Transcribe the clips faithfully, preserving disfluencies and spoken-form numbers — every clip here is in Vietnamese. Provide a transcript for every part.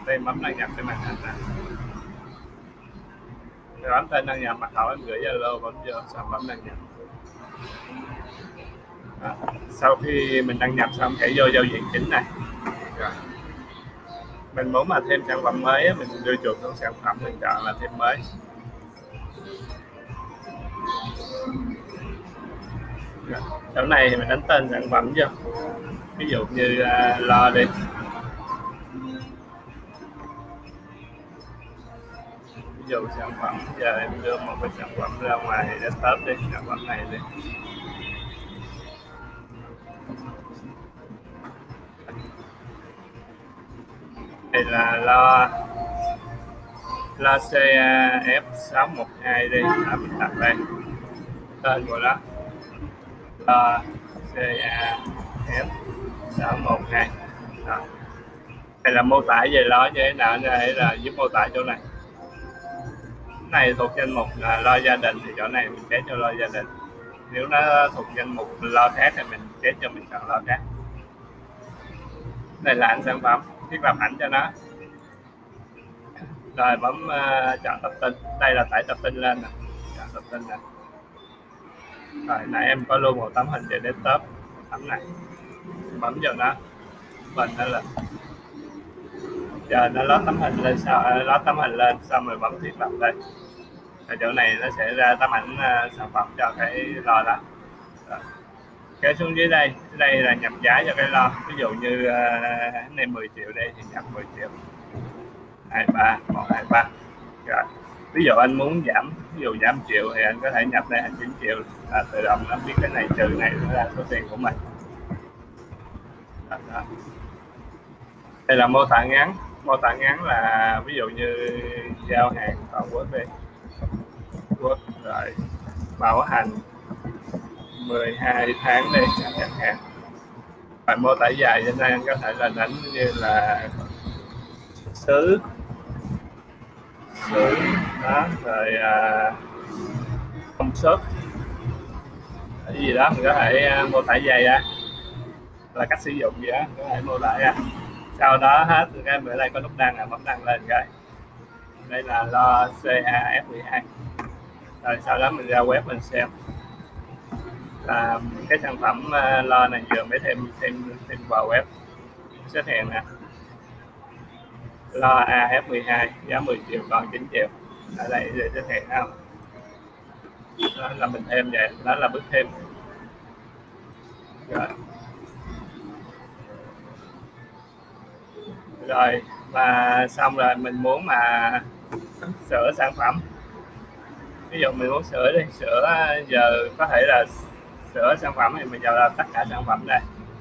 đây bấm đăng nhập trên màn hình nè, bấm tên đăng nhập, mật khẩu em gửi Zalo, bấm vô xong bấm đăng nhập. Đó. Sau khi mình đăng nhập xong hãy vô giao diện chính này. Rồi. Mình muốn mà thêm sản phẩm mới mình đưa chuột xuống sản phẩm, mình chọn là thêm mới. Rồi. Chỗ này thì mình đánh tên sản phẩm vô, ví dụ như uh, lo đi. Ví dụ sản phẩm, giờ em đưa một cái sản phẩm ra ngoài desktop đi, sản phẩm này đi. Đây là lo lo xê a ép sáu một hai đi, à, mình đặt đây tên của nó, lo xê a ép sáu một hai. Đó. Đây là mô tả về nó như thế nào, đây là giúp mô tả chỗ này. Cái này thuộc danh mục là lo gia đình thì chỗ này mình chế cho lo gia đình. Nếu nó thuộc danh mục lo khác thì mình chế cho mình chọn lo khác. Đây là ảnh sản phẩm, thiết lập ảnh cho nó. Rồi bấm uh, chọn tập tin. Đây là tải tập tin lên nè, chọn tập tin nè. Rồi nãy em có luôn một tấm hình về desktop, tấm này bấm vào nó, mình nó lên, giờ nó lót tấm hình lên, sau lót tấm hình lên xong rồi bấm thiết lập đây. Ở chỗ này nó sẽ ra tấm ảnh uh, sản phẩm cho cái lo đó. Rồi. Kéo xuống dưới đây, đây là nhập giá cho cái lo, ví dụ như uh, cái này mười triệu đây thì nhập mười triệu, hai ba một hai ba. Rồi ví dụ anh muốn giảm, ví dụ giảm triệu thì anh có thể nhập đây thành chín triệu, là tự động nó biết cái này trừ này nó ra số tiền của mình. Đó, đó. Đây là mô tả ngắn, mô tả ngắn là ví dụ như giao hàng toàn quốc đi, quốc rồi bảo hành mười hai tháng đi chẳng hạn. Và mô tả dài trên đây anh có thể là đánh như là xứ xứ đó, rồi à, công suất cái gì đó mình có thể uh, mô tả dài ra, là cách sử dụng gì đó có thể mô tả ra. Sau đó hết cái ở đây có nút đăng, là bấm đăng lên cái đây là lo xê a ép mười hai. Rồi sau đó mình ra web mình xem là cái sản phẩm uh, lo này vừa mới thêm thêm thêm vào web xếp hàng nè, lo a ép mười hai giá mười triệu còn chín triệu, ở đây để xếp hàng không, đó là mình thêm vậy, đó là bước thêm. Rồi. Rồi và xong rồi mình muốn mà sửa sản phẩm, ví dụ mình muốn sửa đi, sửa giờ có thể là sửa sản phẩm thì mình vào là tất cả sản phẩm đây,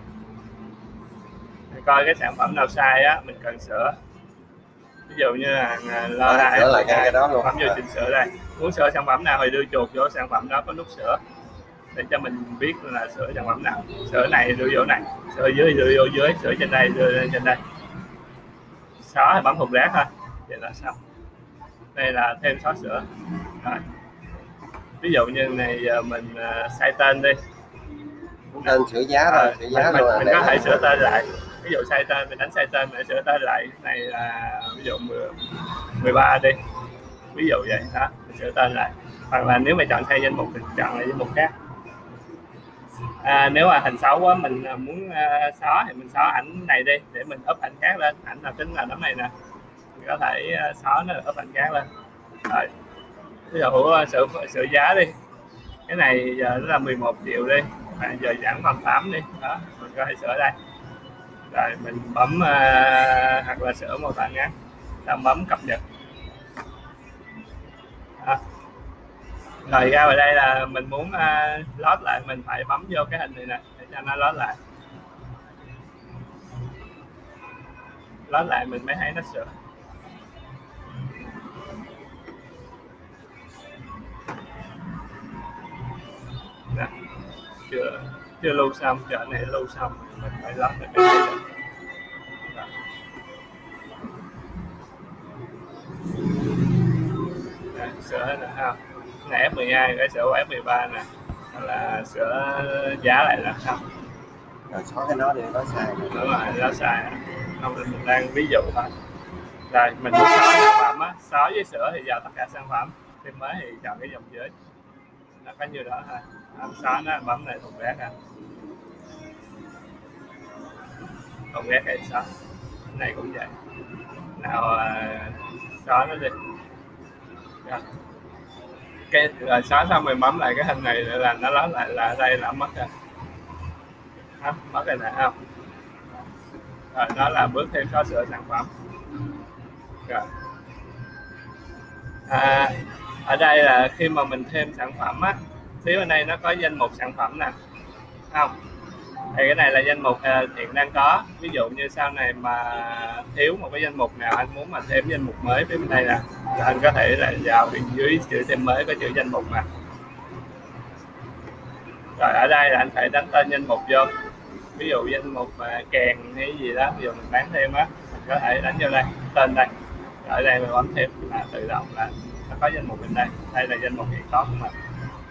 mình coi cái sản phẩm nào sai á mình cần sửa, ví dụ như là lo à, sửa lại cái đó luôn, bấm vô chỉnh sửa đây, muốn sửa sản phẩm nào thì đưa chuột vô sản phẩm đó có nút sửa để cho mình biết là sửa sản phẩm nào, sửa này đưa vô này, sửa dưới đưa vô dưới, sửa trên đây đưa lên trên đây, xóa thì bấm thùng rác thôi, vậy là xong. Đây là thêm xóa sửa. Rồi. Ví dụ như này giờ mình uh, sai tên đi, tên sửa giá thôi, à, sửa giá mình, luôn mình, mình có thể sửa tên lại, ví dụ sai tên mình đánh sai tên để sửa tên lại, này là ví dụ mười ba đi, ví dụ vậy đó, mình sửa tên lại, hoặc là nếu mà chọn thay danh mục thì chọn lại danh mục khác. À, nếu mà hình xấu quá mình muốn uh, xóa thì mình xóa ảnh này đi để mình up ảnh khác lên, ảnh là tính là tấm này nè, mình có thể uh, xóa nó up ảnh khác lên. Rồi ví dụ uh, sửa sửa giá đi, cái này giờ nó là mười một triệu đi, mà giờ giảm còn tám đi, đó mình có thể sửa đây. Rồi mình bấm uh, hoặc là sửa mô tả ngắn, xong bấm cập nhật. Đó. Rồi ra vào đây là mình muốn uh, load lại, mình phải bấm vô cái hình này nè để cho nó load lại, load lại mình mới thấy nó sửa. Nè, chưa chưa lưu xong, chờ này lưu xong mình phải load lại cái này. Nè, sửa nữa ha, này ép mười hai cái sửa ép mười ba nè, là sửa giá lại là xong. Rồi xóa cái nó đi, nó sai. Đúng rồi, nó sai, không, mình đang ví dụ thôi. Rồi mình muốn xóa sản phẩm á, xóa với sửa thì vào tất cả sản phẩm, thêm mới thì chọn cái dòng dưới, nó có như đó thôi. Anh xóa nó bấm lại thùng rác, thùng rác hay xóa, cái này cũng vậy. Nào xóa nó đi. Rồi. Cái rồi xóa xong mình bấm lại cái hình này là nó lót lại là đây là mất rồi. À, mất rồi nè không? Rồi đó là bước thêm xóa sửa sản phẩm. Rồi. À, ở đây là khi mà mình thêm sản phẩm á, phía bên đây nó có danh mục sản phẩm nè, không? Thì cái này là danh mục hiện đang có. Ví dụ như sau này mà thiếu một cái danh mục nào, anh muốn mà thêm danh mục mới phía bên đây nè, là anh có thể là vào bên dưới chữ thêm mới có chữ danh mục nè. Rồi ở đây là anh phải đánh tên danh mục vô. Ví dụ danh mục mà kèn hay gì đó, ví dụ mình bán thêm á, mình có thể đánh vô đây, tên đây. Rồi ở đây mình bấm thêm là tự động là nó có danh mục bên đây. Đây là danh mục hiện có của mình.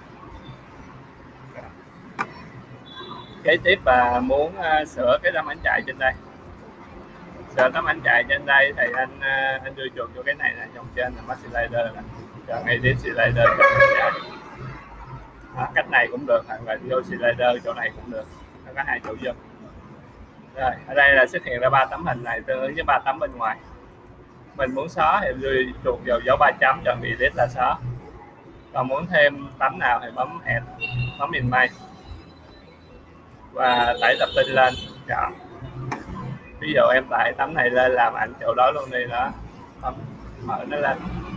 Kế tiếp là muốn uh, sửa cái tấm ảnh chạy trên đây. Sửa tấm ảnh chạy trên đây thì anh uh, anh đưa chuột vô cái này là trong trên là Smart Slider nè, chọn Edit Slider cho ảnh chạy. À, cách này cũng được, hoặc là vô Slider chỗ này cũng được, nó có hai chỗ vô. Rồi ở đây là xuất hiện ra ba tấm hình này tương ứng với ba tấm bên ngoài. Mình muốn xóa thì đưa chuột vào dấu ba chấm, chọn Delete là xóa. Còn muốn thêm tấm nào thì bấm Add, bấm in May và tải tập tin lên, chọn. Ví dụ em tải tấm này lên làm ảnh chỗ đó luôn đi đó, bấm mở nó lên,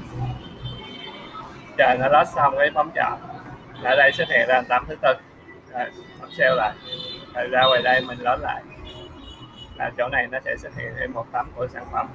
chờ nó load xong cái bấm chọn. Ở đây xuất hiện ra tấm thứ tư, rồi bấm save lại, rồi ra ngoài đây mình load lại, là chỗ này nó sẽ xuất hiện thêm một tấm của sản phẩm.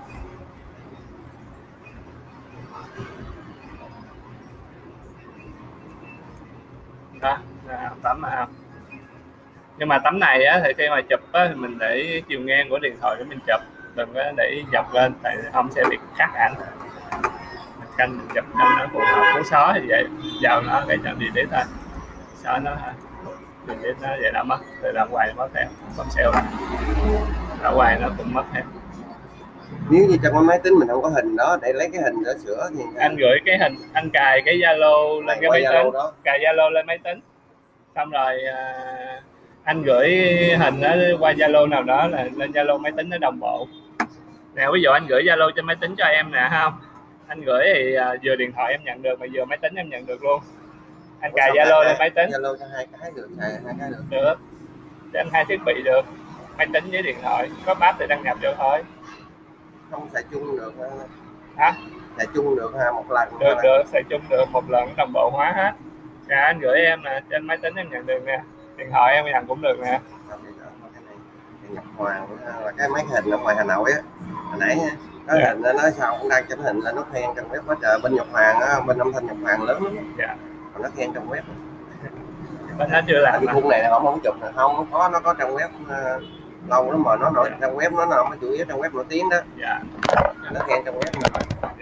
Đó là tấm mà không. Nhưng mà tấm này á, thì khi mà chụp á, thì mình để chiều ngang của điện thoại để mình chụp, đừng có để dọc lên, tại ông sẽ bị cắt ảnh. Mình canh mình chụp cho nó phù hợp. Muốn xóa thì vậy, vào nó cái chọn delete thôi, xóa nó thôi, delete nó vậy đã mất, rồi ra ngoài mất theo, bấm save lại, ra ngoài nó cũng mất theo. Nếu như trong cái máy tính mình không có hình đó để lấy cái hình để sửa thì anh gửi cái hình, anh cài cái Zalo lên cái máy tính, cài Zalo lên máy tính, xong rồi uh, anh gửi hình đó qua Zalo nào đó là lên Zalo máy tính nó đồng bộ. Nè ví dụ anh gửi Zalo trên máy tính cho em nè, không? Anh gửi thì uh, vừa điện thoại em nhận được mà vừa máy tính em nhận được luôn. Anh cài Zalo lên máy tính. Zalo cho hai cái được, xài hai cái được. Được. Trên hai thiết bị được, máy tính với điện thoại, có app thì đăng nhập vô thôi. Không xài chung được hả? Xài chung được ha, một lần. Được được, được, xài chung được, một lần đồng bộ hóa hết. Nè anh gửi em nè, trên máy tính em nhận được nè, điện thoại em nhận cũng được nè. Nhập Hoàng là cái máy hình ở ngoài Hà Nội á, hồi nãy có yeah. Hình nó nói sao cũng đang chấm hình lên nó khen trong web quá trời, bên Nhật Hoàng á, bên âm thanh Nhật Hoàng lớn lắm. Dạ. Còn nó khen trong web. Bên nó chưa làm. Cái khung này là họ không chụp là không, không có, nó có trong web uh, lâu lắm mà nó nổi trong web nó nó chủ yếu trong web nổi tiếng đó. Dạ. Nó khen trong web mà. Dạ.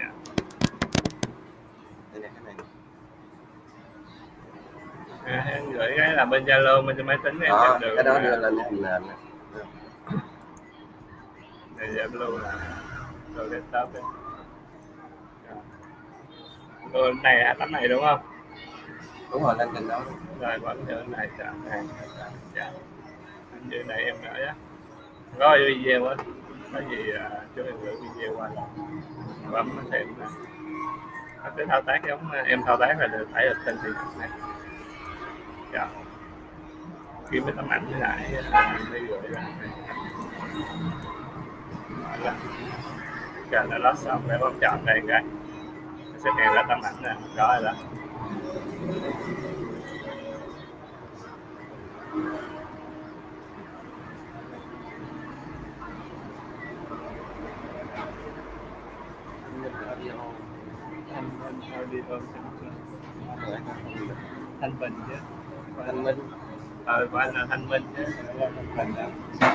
Đây này, cái này. À, em gửi cái là bên Zalo, bên máy tính em đó, nhận được. Cái đó đưa lên hình nền. Đây giảm luôn là rồi desktop đây. Rồi này là tấm này đúng không? Đúng rồi, lên trên đó. Rồi bấm chỗ này chọn này. Dạ. Anh dưới này em gửi á. Có video á. Có gì chú em gửi video qua. Bấm thêm nè. Cái thao tác giống em thao tác là được tải được trên thì này. Dạ. Kiếm cái tấm ảnh với lại đi gửi ra. Là chờ nó lót xong để bấm chọn đây cái sẽ hiện ra tấm ảnh nè, đó rồi đó. Thanh Bình chứ, Thanh Minh. ờ của anh là Thanh Minh chứ, Thanh Bình đâu.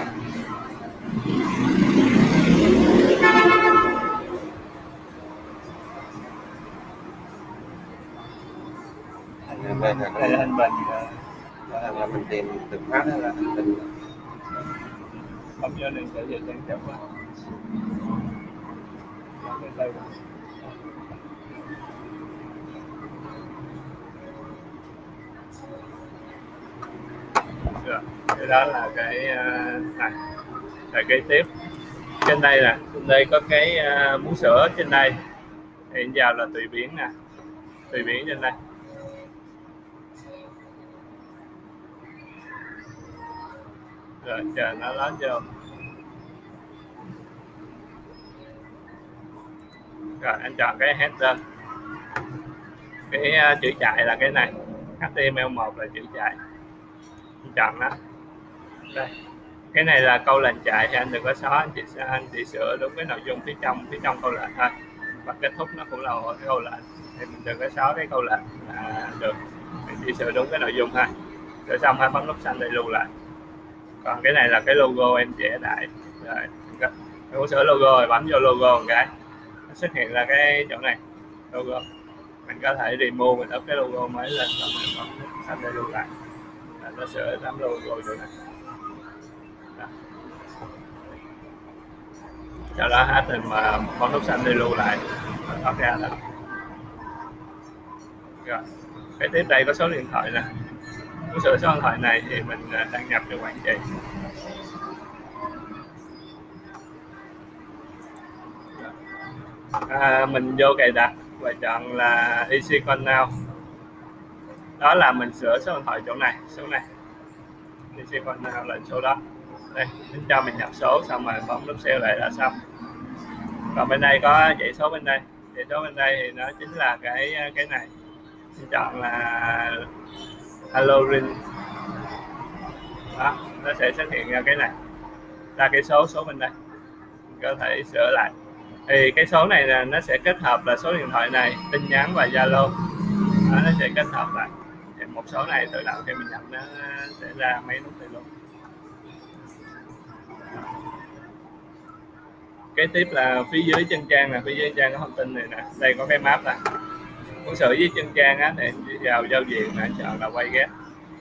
Đây là Đây là Thanh Bình. Là mình tìm từ phát đó là Thanh Bình. Không cho nên sẽ về trang chấp á. Rồi, cái đó là cái này. Rồi cái tiếp trên đây nè, trên đây có cái uh, bú sữa trên đây, hiện vào là tùy biến nè, tùy biến trên đây. Rồi chờ nó lót vô. Rồi anh chọn cái header, cái uh, chữ chạy là cái này, H T M L một là chữ chạy, anh chọn nó. Đây, cái này là câu lệnh chạy thì anh đừng có xóa, anh chỉ anh chỉ sửa đúng cái nội dung phía trong phía trong câu lệnh thôi, và kết thúc nó cũng là một cái câu lệnh, thì mình đừng có xóa cái câu lệnh là được, mình chỉ sửa đúng cái nội dung thôi. Sửa xong hai bấm nút xanh để lưu lại. Còn cái này là cái logo em vẽ đại rồi, em muốn sửa logo rồi bấm vô logo một cái nó xuất hiện ra cái chỗ này logo, mình có thể remove, mình up cái logo mới lên, xong mình bấm nút xanh để lưu lại là nó sửa tấm logo chỗ này. Đó. Sau đó hết mình mà bấm nút xanh để lưu lại nó thoát ra là rồi. Cái tiếp đây có số điện thoại nè, muốn sửa số điện thoại này thì mình đăng nhập cho quản trị. À, mình vô cài đặt và chọn là Easy Call Now, đó là mình sửa số điện thoại chỗ này, số này Easy Call Now là số đó. Đây, mình cho mình nhập số xong rồi bấm nút save lại là xong. Còn bên đây có dãy số bên đây, dãy số bên đây thì nó chính là cái cái này, mình chọn là Hello Ring, đó, nó sẽ xuất hiện ra cái này, ra cái số số bên đây, mình có thể sửa lại. Thì cái số này là nó sẽ kết hợp là số điện thoại này, tin nhắn và Zalo, nó sẽ kết hợp lại. Thì một số này tự động khi mình nhập nó sẽ ra mấy nút này luôn. Cái tiếp là phía dưới chân trang là phía dưới trang có thông tin này nè, đây có cái map nè. Muốn sửa với chân trang á thì vào giao diện là chọn là quay ghép.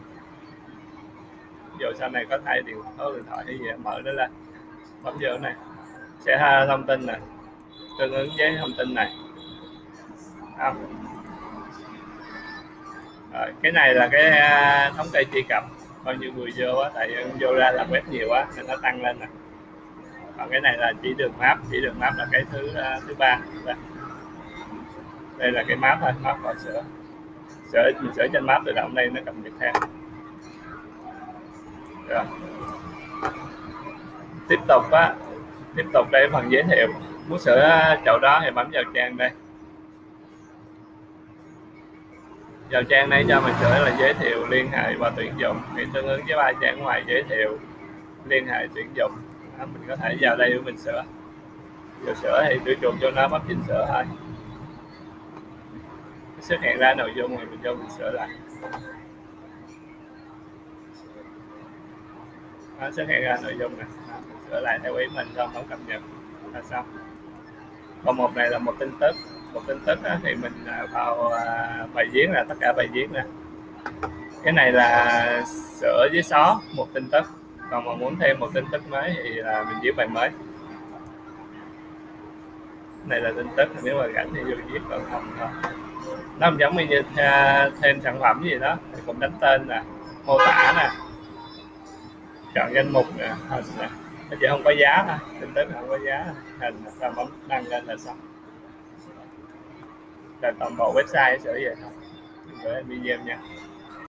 Dù sau này có thay điện số điện thoại hay gì mở nó lên, bấm vô này sẽ ha thông tin nè, tương ứng với thông tin này. Không. Rồi, cái này là cái thống kê truy cập bao nhiêu người vô á, tại vô ra là web nhiều quá nên nó tăng lên nè. Còn cái này là chỉ đường map, chỉ đường map là cái thứ uh, thứ ba. Đây. Đây là cái map thôi, map còn sửa sửa mình sửa trên map tự động đây nó cập nhật theo. Rồi. Tiếp tục á, tiếp tục đây phần giới thiệu, muốn sửa chỗ đó thì bấm vào trang đây, vào trang này cho mình sửa là giới thiệu, liên hệ và tuyển dụng, thì tương ứng với ba trang ngoài giới thiệu, liên hệ, tuyển dụng. Đó, mình có thể vào đây để mình sửa. Vừa sửa thì tôi chuột cho nó bấm chỉnh sửa thôi, xuất hiện ra nội dung rồi mình vô mình sửa lại. Nó xuất hiện ra nội dung này, đó, mình sửa lại theo ý mình xong bấm cập nhật là xong. Còn một này là một tin tức, một tin tức đó, thì mình vào bài viết là tất cả bài viết nè. Cái này là sửa với xóa một tin tức, còn mà muốn thêm một tin tức mới thì là mình viết bài mới. Này là tin tức, nếu mà rảnh thì vô viết, còn không thôi. Nó không giống như thêm sản phẩm gì đó thì cũng đánh tên nè, mô tả nè, chọn danh mục nè, hình nè, nó chỉ không có giá thôi, tin tức không có giá, hình xong bấm đăng lên là xong. Là toàn bộ website sửa vậy thôi. Mình gửi video nha.